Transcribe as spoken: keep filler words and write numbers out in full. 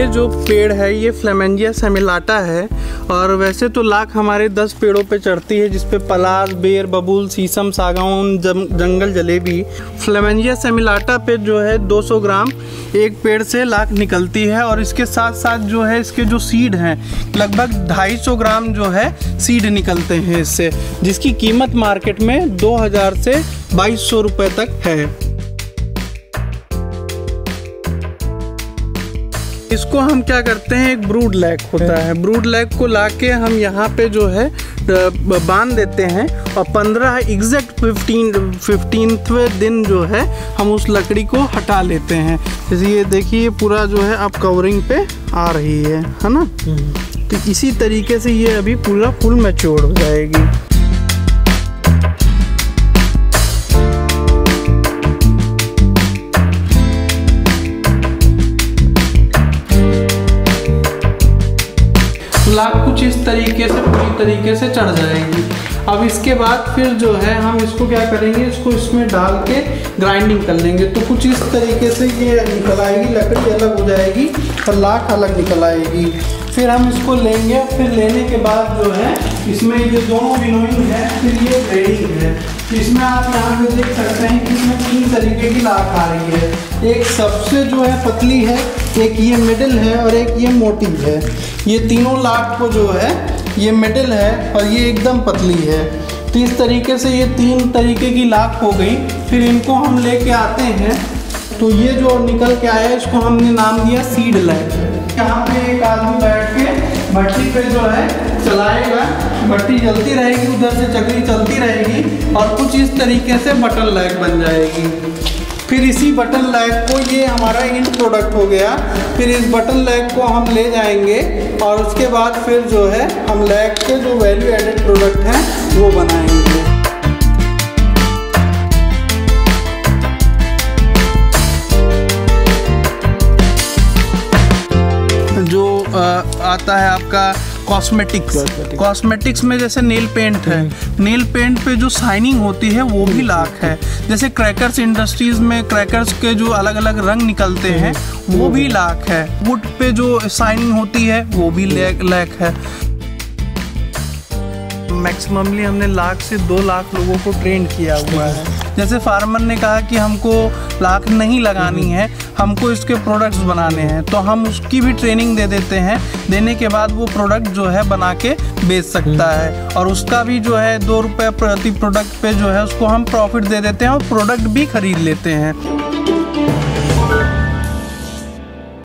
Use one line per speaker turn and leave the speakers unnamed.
ये जो पेड़ है ये फ्लेमेंजिया सेमिलाटा है। और वैसे तो लाख हमारे दस पेड़ों पे चढ़ती है, जिसपे पलाश, बेर, बबूल, शीशम, सागौन, जंगल जलेबी। फ्लेमेंजिया सेमिलाटा पे जो है दो सौ ग्राम एक पेड़ से लाख निकलती है। और इसके साथ साथ जो है इसके जो सीड हैं लगभग ढाई सौ ग्राम जो है सीड निकलते हैं इससे, जिसकी कीमत मार्केट में दो हज़ार से बाईस सौ रुपये तक है। इसको हम क्या करते हैं, एक ब्रूड लैग होता है, ब्रूड लैग को लाके हम यहाँ पे जो है बांध देते हैं और पंद्रह एग्जैक्ट फिफ्टीन फिफ्टीनवें दिन जो है हम उस लकड़ी को हटा लेते हैं। जैसे ये देखिए पूरा जो है अब कवरिंग पे आ रही है है ना। तो इसी तरीके से ये अभी पूरा फुल मैच्योर हो जाएगी। लाख कुछ इस तरीके से पूरी तरीके से चढ़ जाएगी। अब इसके बाद फिर जो है हम इसको क्या करेंगे, इसको इसमें डाल के ग्राइंडिंग कर लेंगे। तो कुछ इस तरीके से ये निकल आएगी, लकड़ी अलग हो जाएगी और लाख अलग निकल आएगी। फिर हम इसको लेंगे, फिर लेने के बाद जो है इसमें ये दोनों विनोइंग है, फिर ये ग्रेडिंग है। इसमें आप यहाँ पे देख सकते हैं कि इसमें तीन तरीके की लाख आ रही है। एक सबसे जो है पतली है, एक ये मिडिल है और एक ये मोटी है। ये तीनों लाख को जो है ये मिडिल है और ये एकदम पतली है। तो इस तरीके से ये तीन तरीके की लाख हो गई। फिर इनको हम लेके आते हैं, तो ये जो निकल के आया इसको हमने नाम दिया सीड लैग। यहाँ पे एक आदमी बैठ के भट्टी पे जो है चलाएगा, भट्टी जलती रहेगी, उधर से चक्री चलती रहेगी और कुछ इस तरीके से बटन लैग बन जाएगी। फिर इसी बटन लैग को, ये हमारा इन प्रोडक्ट हो गया। फिर इस बटन लैग को हम ले जाएंगे और उसके बाद फिर जो है हम लैग के जो वैल्यू एडेड प्रोडक्ट हैं वो बनाएंगे। जो आ, आता है आपका कॉस्मेटिक्स, कॉस्मेटिक्स में जैसे नेल पेंट है, नेल पेंट पे जो शाइनिंग होती है वो भी लाख है। जैसे क्रैकर्स इंडस्ट्रीज में क्रैकर्स के जो अलग अलग रंग निकलते हैं वो भी लाख है। वुड पे जो शाइनिंग होती है वो भी लाख है। मैक्सिममली हमने लाख से दो लाख लोगों को ट्रेन किया हुआ है। जैसे फार्मर ने कहा कि हमको लाख नहीं लगानी है, हमको इसके प्रोडक्ट्स बनाने हैं, तो हम उसकी भी ट्रेनिंग दे देते हैं। देने के बाद वो प्रोडक्ट जो है बना के बेच सकता है और उसका भी जो है दो रुपये प्रति प्रोडक्ट पे जो है उसको हम प्रॉफिट दे देते हैं और प्रोडक्ट भी खरीद लेते हैं।